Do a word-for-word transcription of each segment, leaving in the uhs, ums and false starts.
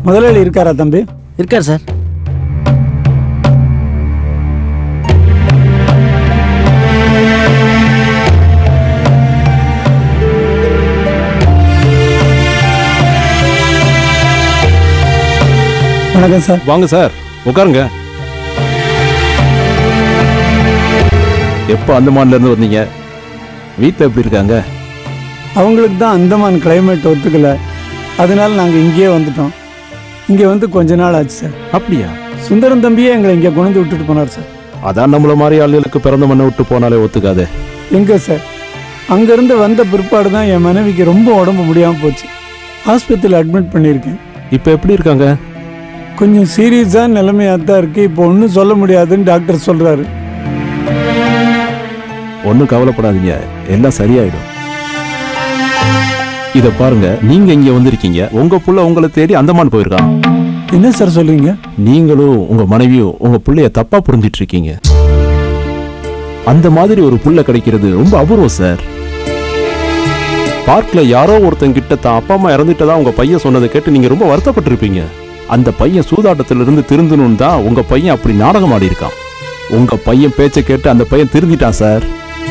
முதலாளி இருக்காரா தம்பி? இருக்கார் சார். வணக்கம் சார். வாங்க சார், உட்காருங்க. எப்போ அந்தமான்ல இருந்து வந்தீங்க? வீட்டில் எப்படி இருக்காங்க? அவங்களுக்கு தான் அந்தமான் கிளைமேட் ஒத்துக்கல, அதனால நாங்கள் இங்கேயே வந்துட்டோம். இங்கே வந்து கொஞ்ச நாள் ஆச்சு சார். அப்படியா? சுந்தரம் தம்பியே எங்களை இங்கே கொண்டு விட்டுட்டு போனார் சார். அதான் நம்மள மாதிரி ஆளுகளுக்கு பிறந்த மண்ணை விட்டு போனாலே ஒத்துக்காதே. எங்கே சார், அங்கேருந்து வந்த பிற்பாடு தான் என் மனைவிக்கு ரொம்ப உடம்பு முடியாமல் போச்சு. ஹாஸ்பிட்டலில் அட்மிட் பண்ணியிருக்கேன். இப்போ எப்படி இருக்காங்க? கொஞ்சம் சீரியஸான நிலைமையாக தான் இருக்குது. இப்போ ஒன்றும் சொல்ல முடியாதுன்னு டாக்டர் சொல்கிறாரு. ஒன்றும் கவலைப்படாதீங்க, எல்லாம் சரியாயிடும். இதை பாருங்க, நீங்க இங்க வந்திருக்கீங்க, உங்க புள்ள உங்களை தேடி அந்தமான் போயிருக்கான். என்ன சார் சொல்றீங்க? நீங்களும் உங்க மனைவியும் உங்க புள்ளைய தப்பா புரிஞ்சிட்டு இருக்கீங்க. அந்த மாதிரி ஒரு புள்ள கிடைக்கிறது ரொம்ப அபூர்வம் சார். பார்க்ல யாரோ ஒருத்தன் கிட்ட தான் அப்பா அம்மா இறந்துட்டதா உங்க பையன் சொன்னதை கேட்டு நீங்க ரொம்ப வருத்தப்பட்டிருப்பீங்க. அந்த பையன் சூதாட்டத்திலிருந்து திருந்தணும் தான் உங்க பையன் அப்படி நாடகம் ஆடி இருக்கான். உங்க பையன் பேச்சை கேட்டு அந்த பையன் திருந்திட்டான் சார்.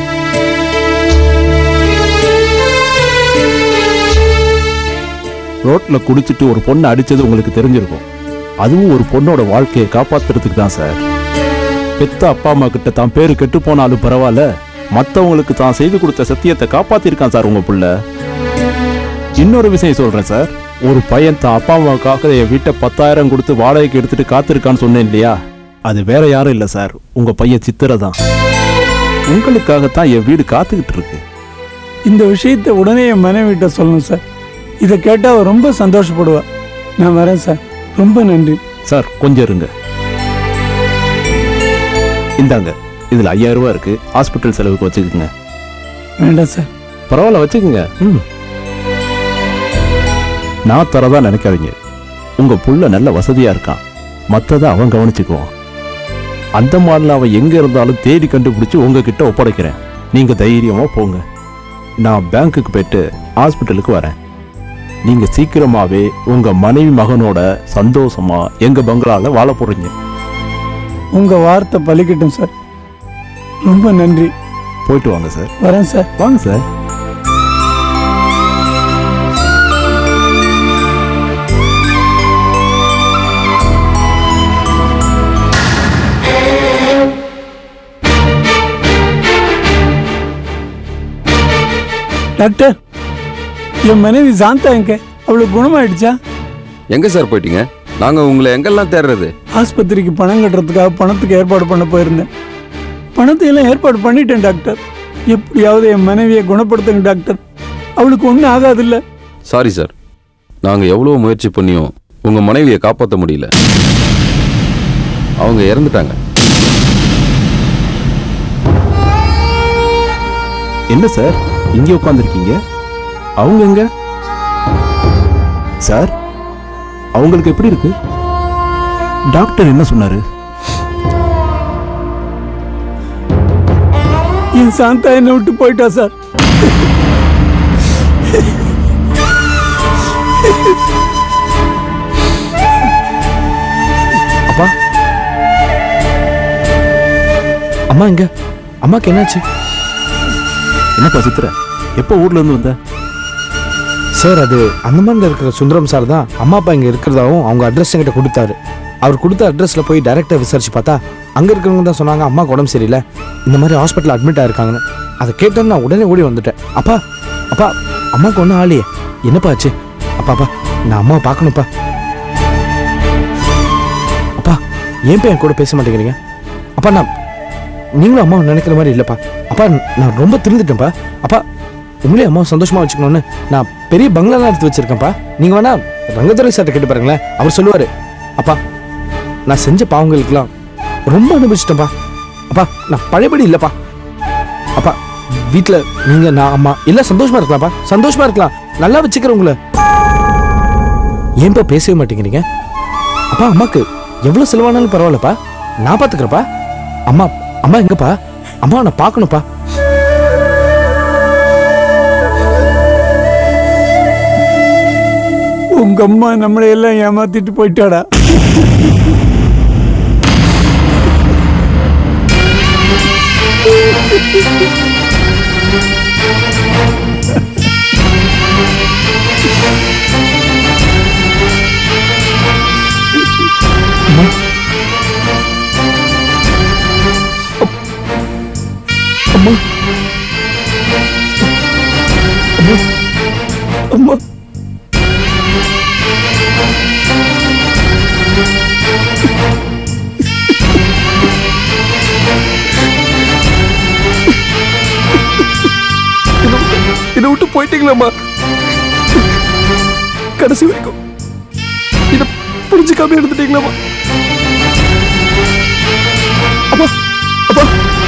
ரோட்ல குடிச்சிட்டு ஒரு பொண்ணை அடிச்சது உங்களுக்கு தெரிஞ்சிருக்கும். அதுவும் ஒரு பொண்ணோட வாழ்க்கையை காப்பாத்துறதுக்கு தான் சார். பெத்த அப்பா அம்மா கிட்ட தான் பேரு கெட்டு போனாலும் பரவாயில்ல, மற்றவங்களுக்கு தான் செய்து கொடுத்த சத்தியத்தை காப்பாத்திருக்கான் சார் உங்க புள்ள. இன்னொரு விஷயம் சொல்றேன் சார், ஒரு பையன் தான் அப்பா அம்மாவுக்காக என் வீட்டை பத்தாயிரம் கொடுத்து வாடகைக்கு எடுத்துட்டு காத்திருக்கான்னு சொன்னேன் இல்லையா, அது வேற யாரும் இல்லை சார், உங்க பையன் சித்திரை தான். உங்களுக்காகத்தான் என் வீடு காத்துக்கிட்டு இருக்கு. இந்த விஷயத்தை உடனே என் மனைவிட்ட சொல்லணும் சார். இதை கேட்டால் ரொம்ப சந்தோஷப்படுவா. நான் வரேன் சார். ரொம்ப நன்றி சார். கொஞ்சம் இருங்க, இந்தாங்க, இதுல ஐயாயிரம் ரூபாய் இருக்கு, ஹாஸ்பிட்டல் செலவுக்கு வச்சுக்கோங்க. வேண்டாம் சார். பரவாயில்ல, வச்சுக்கோங்க. ம் நான் தரதா நினைக்காதீங்க, உங்க புள்ள நல்ல வசதியா இருக்கான், மற்றதை அவன் கவனிச்சுக்குவான். அந்த மாதிரி அவன் எங்க இருந்தாலும் தேடி கண்டுபிடிச்சு உங்ககிட்ட ஒப்படைக்கிறேன். நீங்க தைரியமா போங்க. நான் பேங்க்குக்கு போயிட்டு ஹாஸ்பிட்டலுக்கு வரேன். நீங்க சீக்கிரமாவே உங்க மனைவி மகனோட சந்தோஷமா எங்க பங்களால வாழ போறீங்க. உங்க வார்த்தை பலிக்கட்டும் சார். ரொம்ப நன்றி. போயிட்டு வாங்க சார். வரேன் சார். வாங்க சார். டாக்டர், என் மனைவி சாந்தா எங்க? அவளுக்கு குணமாயிடுச்சா? எங்க சார் போயிட்டீங்க? நாங்க உங்களை எங்கெல்லாம் தேடுறது? ஆஸ்பத்திரிக்கு பணம் கட்டுறதுக்காக பணத்துக்கு ஏற்பாடு பண்ண போயிருந்தேன். பணத்தை எல்லாம் ஏற்பாடு பண்ணிட்டேன் டாக்டர். எப்படியாவது என் மனைவியை குணப்படுத்துங்க டாக்டர். அவளுக்கு ஒன்றும் ஆகாது இல்ல? சாரி சார், நாங்க எவ்வளவு முயற்சி பண்ணியும் உங்க மனைவியை காப்பாற்ற முடியல. அவங்க இறந்துட்டாங்க. என்ன சார் இங்கே உட்காந்துருக்கீங்க? அவங்க எங்க சார்? அவங்களுக்கு எப்படி இருக்கு? டாக்டர் என்ன சொன்னாரு? என் சாந்தா என்னை விட்டு போயிட்டா சார். அப்பா, அம்மா எங்க? அம்மாக்கு என்னாச்சு? என்னப்பா சித்திர, எப்போ ஊர்ல இருந்து வந்த? சார், அது அந்தமான்ல இருக்கிற சுந்தரம் சார் தான் அம்மா அப்பா இங்கே இருக்கிறதாவும் அவங்க அட்ரஸ் என்கிட்ட கொடுத்தாரு. அவர் கொடுத்த அட்ரஸில் போய் டைரெக்டாக விசாரிச்சு பார்த்தா அங்கே இருக்கிறவங்க தான் சொன்னாங்க அம்மாவுக்கு உடம்பு சரியில்லை, இந்த மாதிரி ஹாஸ்பிட்டல் அட்மிட் ஆயிருக்காங்கன்னு. அதை கேட்டோன்னு நான் உடனே ஓடி வந்துட்டேன். அப்பா அப்பா அம்மாவுக்கு ஒன்றும் ஆலையே, என்னப்பா ஆச்சு? அப்பா அப்பா நான் அம்மாவை பார்க்கணுப்பா. அப்பா ஏன்ப்பா என் கூட பேச மாட்டேங்கிறீங்க? அப்பா நான் நீங்களும் அம்மாவை நினைக்கிற மாதிரி இல்லைப்பா. அப்பா நான் ரொம்ப திருந்துட்டேன்ப்பா. அப்பா உங்களே அம்மாவை சந்தோஷமா வச்சுக்கணும்னு நான் பெரிய பங்களாலாம் எடுத்து வச்சிருக்கேன்ப்பா. நீங்க வேணா ரங்கதுரை சார்ட்ட கேட்டு பாருங்களேன், அவர் சொல்லுவாரு. அப்பா நான் செஞ்ச பாவங்களுக்கெல்லாம் ரொம்ப அனுபவிச்சிட்டேன்ப்பா. அப்பா நான் பழையபடி இல்லைப்பா. அப்பா வீட்டில் நீங்க நான் அம்மா எல்லாம் சந்தோஷமா இருக்கலாம்ப்பா, சந்தோஷமா இருக்கலாம், நல்லா வச்சுக்கிறேன் உங்களை. ஏன்பா பேசவே மாட்டேங்கிறீங்க? அப்பா அம்மாக்கு எவ்வளவு செலவானாலும் பரவாயில்லப்பா, நான் பாத்துக்கிறேன்ப்பா. அம்மா அம்மா எங்கப்பா? அம்மா நான் பார்க்கணும்ப்பா. உங்க உங்க அம்மா நம்மளை எல்லாம் ஏமாத்திட்டு போயிட்டாடா. அம்மா அம்மா இதை விட்டு போயிட்டீங்களம்மா. கடைசி வரைக்கும் இதை புரிஞ்சுக்காம எடுத்துட்டீங்களம்மா. அப்பா அப்பா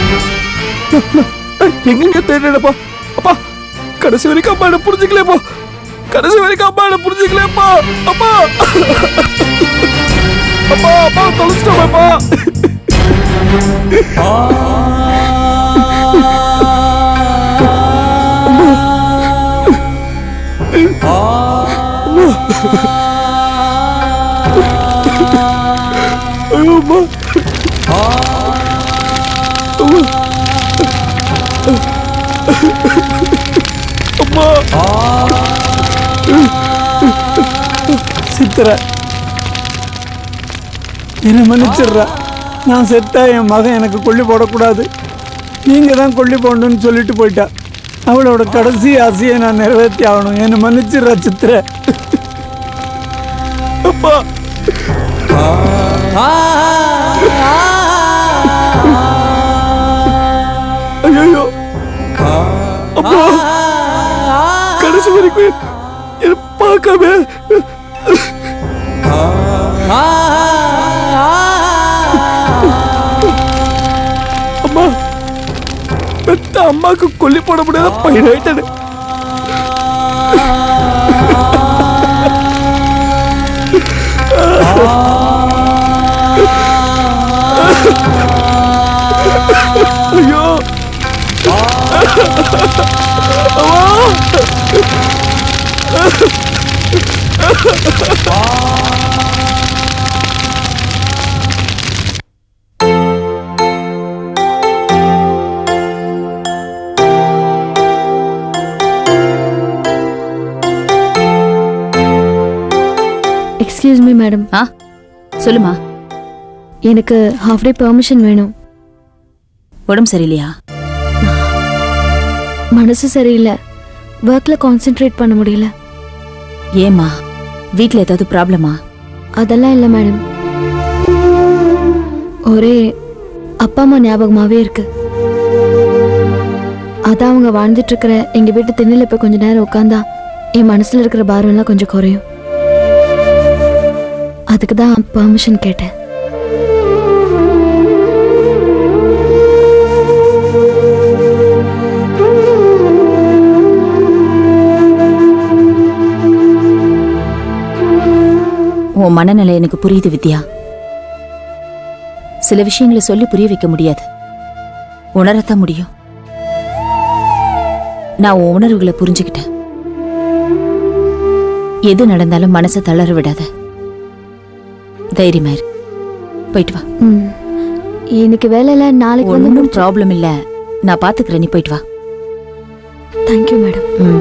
எங்க தேடப்பா. அப்பா கடைசி வரைக்கும் அம்மா என்ன புரிஞ்சுக்கலேப்பா. கடைசி வரைக்கும் அம்மா என்ன புரிஞ்சுக்கலேப்பா. அப்பா அப்பா அப்பா தொலைச்சிட்டோம்ப்பா. ஐயோ அம்மா. அம்மா சித்திர என்ன மன்னிச்சிடுறா. நான் செத்தா என் மகன் எனக்கு கொல்லி போடக்கூடாது, நீங்க தான் கொல்லி போடணும்னு சொல்லிட்டு போயிட்டா. அவளோட கடைசி ஆசையை நான் நிறைவேற்றி ஆகணும். என்னை மன்னிச்சிடுறா சித்திர. அப்பா ஐயோ அப்பா கடைசி வரைக்கும் என்ன பார்க்காம அம்மா பெத்த அம்மாக்கு கொல்லி போட முடியாத பையனாயிட்டேன். ஐயோ எக்ஸ்கியூஸ் மீ மேடம். ஆ சொல்லுமா. எனக்கு ஹாஃப் டே பெர்மிஷன் வேணும். உடம்பு சரியில்லையா? மனசு சரியில்லை, ஒர்க்ல கான்சென்ட்ரேட் பண்ண முடியல. ஏமா வீட்டில் ஏதாவது ப்ராப்ளமா? அதெல்லாம் இல்லை மேடம், ஒரே அப்பா அம்மா ஞாபகமாகவே இருக்கு. அதான் அவங்க வாழ்ந்துட்டு இருக்கிற எங்க வீட்டு திண்ணில போய் கொஞ்ச நேரம் உட்காந்தா என் மனசுல இருக்கிற பாரம்லாம் கொஞ்சம் குறையும். அதுக்கு தான் பெர்மிஷன் கேட்டேன். உன் மனநிலை எனக்கு புரியுது வித்யா. சில விஷயங்களை சொல்லி புரிய வைக்க முடியாது, உணரத்தான் முடியும். நான் உன் உணர்வுகளை புரிஞ்சுக்கிட்டேன். எது நடந்தாலும் மனசை தளர விடாத, தைரியமா இரு. போயிட்டு வா. இன்னைக்கு வேலையில நாளைக்கு ஒன்றும் ப்ராப்ளம் இல்லை, நான் பாத்துக்கிறேன். நீ போயிட்டு வா. Thank you madam. ம்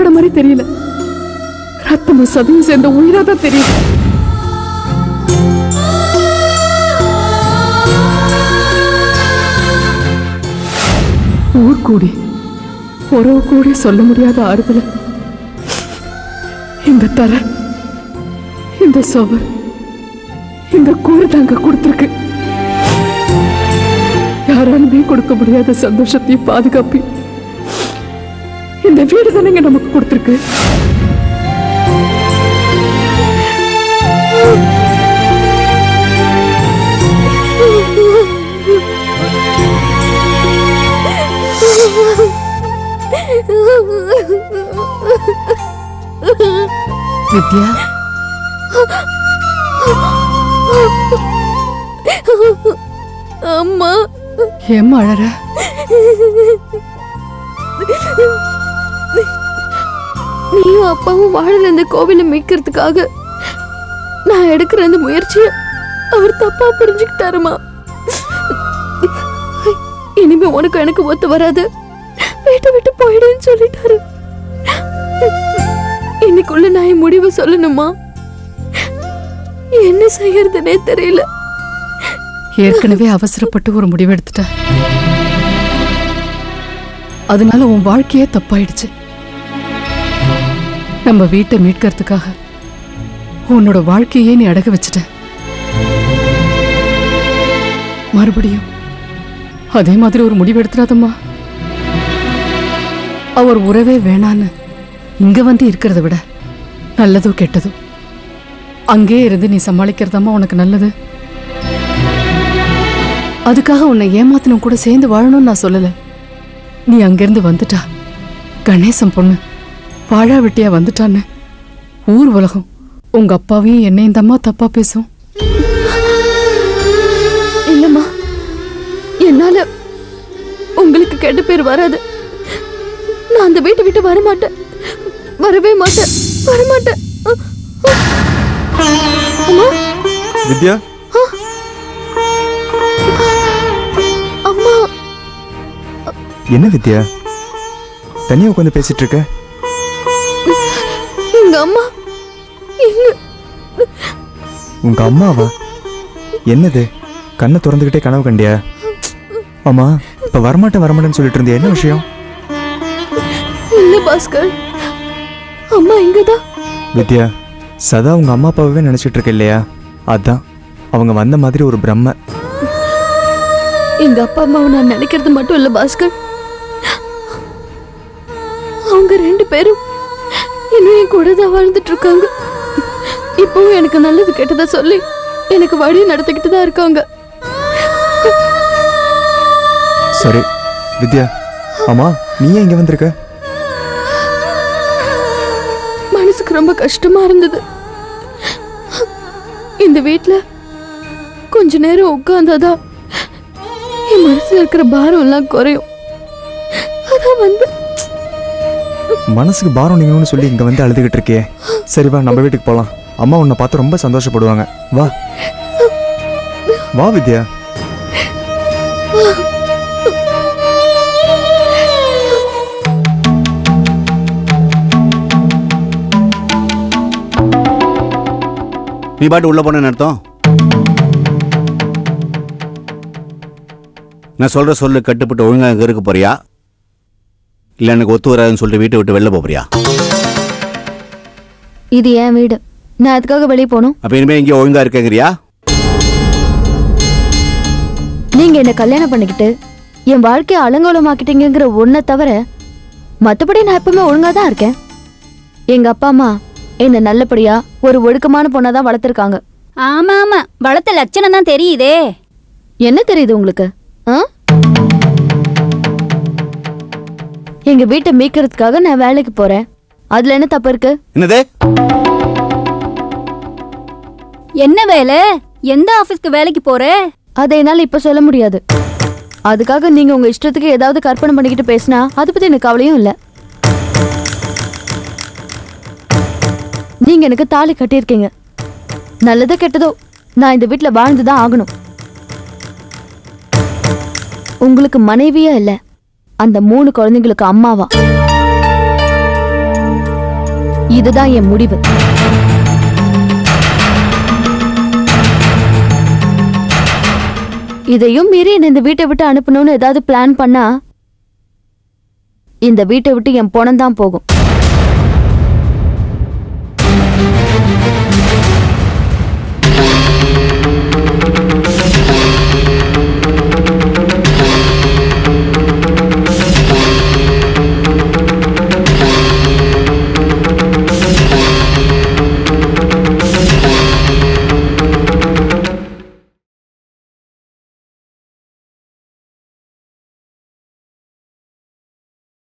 மாதிரி தெரியல, ரத்தமும் சதையும் சேர்ந்த உயிரா தான் தெரியுது. ஊர் கூடி உறவு கூடி சொல்ல முடியாத ஆறுதல இந்த தர, இந்த சுவர், இந்த கூறு தாங்க கொடுத்திருக்கு. யாராலுமே கொடுக்க முடியாத சந்தோஷத்தையும் பாதுகாப்பையும் இந்த வீடு தானங்க நமக்கு கொடுத்திருக்கு. வித்யா, அம்மா ஏம்மா அழற? நீயும் அப்பாவும் வாழற இந்த கோவிலை மீட்கிறதுக்காக நான் எடுக்கிற அந்த முயற்சியை அவர் தப்பா புரிஞ்சுக்கிட்டாருமா. இனிமே உனக்கு எனக்கு ஒத்து வராது, வீட்டை விட்டு போயிடுன்னு சொல்லிட்டாரு. இன்னைக்குள்ள நான் என் முடிவு சொல்லணுமா? என்ன செய்யறதுனே தெரியல. ஏற்கனவே அவசரப்பட்டு ஒரு முடிவு எடுத்துட்ட, அதனால உன் வாழ்க்கையே தப்பாயிடுச்சு. நம்ம வீட்டை மீட்கிறதுக்காக உன்னோட வாழ்க்கையே நீ அடக வச்சுட்ட. மறுபடியும் அதே மாதிரி ஒரு முடிவு எடுத்துறாதம்மா. அவர் உறவே வேணான்னு இங்க வந்து இருக்கிறத விட நல்லதோ கெட்டதோ அங்கே இருந்து நீ சமாளிக்கிறதாம்மா உனக்கு நல்லது. அதுக்காக உன்னை ஏமாத்தணும் கூட சேர்ந்து வாழணும்னு நான் சொல்லல. நீ அங்கிருந்து வந்துட்டா கணேசன் பொண்ணு வாழா வெட்டியா வந்துட்டான்னு ஊர் உலகம் உங்க அப்பாவையும் என்னையும் தம்மா தப்பா பேசும். இல்லம்மா, என்னால உங்களுக்கு கெட்ட பேர் வராது. நான் அந்த வீட்டை விட்டு வரமாட்டேன், வரவே மாட்டேன், வரமாட்டேன். அம்மா, வித்யா, அம்மா. என்ன வித்யா தனியா உட்காந்து பேசிட்டு இருக்க? எங்க அம்மா எங்க? உங்க அம்மாவா? என்னது கண்ணை திறந்துகிட்டே கனவு கண்டியா? ஆமா, இப்ப வரமாட்டேன் வரமாட்டேன்னு சொல்லிட்டு இருந்தே, என்ன விஷயம்? இல்ல பாஸ்கர், அம்மா இங்கதான். வித்யா, சதா உங்க அம்மா அப்பாவே நினைச்சிட்டு இருக்க இல்லையா? அதான் அவங்க வந்த மாதிரி ஒரு பிரம்ம. எங்க அப்பா அம்மாவை நான் நினைக்கிறது மட்டும் இல்ல பாஸ்கர், அவங்க ரெண்டு பேரும் இன்னும் என் கூட தான் வாழ்ந்துட்டு இருக்காங்க. இப்பவும் எனக்கு நல்லது கெட்டதா சொல்லி எனக்கு வழி நடத்திக்கிட்டு தான் இருக்காங்க. சரி வித்யா, ஆமா நீ ஏன் இங்க வந்திருக்க? மனசுக்கு ரொம்ப கஷ்டமா இருந்தது. இந்த வீட்டுல கொஞ்ச நேரம் உட்கார்ந்தாதான் என் மனசுல இருக்கிற பாரம் எல்லாம் குறையும். அதான் வந்து மனசுக்கு பாரம் நீங்கன்னு சொல்லி இங்க வந்து அழுதுகிட்டு இருக்கியே. சரி வா, நம்ம வீட்டுக்கு போலாம். அம்மா உன்னை பார்த்து ரொம்ப சந்தோஷப்படுவாங்க. வா வா வித்யா. நீ பாட்டு உள்ள போன அர்த்தம்? நான் சொல்ற சொல்லு கட்டுப்பட்டு ஒழுங்கா அங்க இருக்க போறியா, இல்ல எனக்கு ஒத்து வராதுன்னு சொல்லிட்டு வீட்டை விட்டு வெளில போறியா? இது என் வீடு, நான் அதுக்காக வெளியே போகணும். அப்ப இனிமே இங்கே ஒழுங்கா இருக்கங்கிறியா? நீங்க என்ன கல்யாணம் பண்ணிக்கிட்டு என் வாழ்க்கையை அலங்கோலமாக்கிட்டீங்கிற ஒன்ன தவிர மத்தபடி நான் எப்பவுமே ஒழுங்கா தான் இருக்கேன். எங்க அப்பா அம்மா என்ன நல்லபடியா ஒரு ஒழுக்கமான பொண்ணாதான் வளர்த்திருக்காங்க. ஆமா ஆமா, வளர்த்த லட்சணம் தான் தெரியுதே. என்ன தெரியுது உங்களுக்கு? எங்க வீட்டை மீட்கிறதுக்காக நான் வேலைக்கு போறேன், அதுல என்ன தப்பு இருக்கு? என்னது? என்ன வேலை? எந்த ஆபீஸ்க்கு வேலைக்கு போற? அதை என்னால இப்ப சொல்ல முடியாது. அதுக்காக நீங்க உங்க இஷ்டத்துக்கு ஏதாவது கற்பனை பண்ணிக்கிட்டு பேசினா அதை பத்தி எனக்கு கவலையும் இல்ல. நீங்க எனக்கு தாலி கட்டியிருக்கீங்க, நல்லதோ கெட்டதோ நான் இந்த வீட்டுல வாழ்ந்துதான் ஆகணும். உங்களுக்கு மனைவியா இல்ல, அந்த மூணு குழந்தைங்களுக்கு அம்மாவா. இதுதான் என் முடிவு. இதையும் மீறி என்ன இந்த வீட்டை விட்டு அனுப்பணும்னு ஏதாவது பிளான் பண்ணா இந்த வீட்டை விட்டு என் பணம் தான் போகும்.